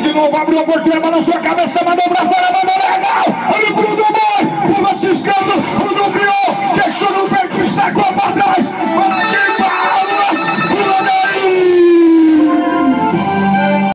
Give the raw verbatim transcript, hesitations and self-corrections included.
de novo, abriu a porteira, balançou a cabeça, mandou pra fora, mandou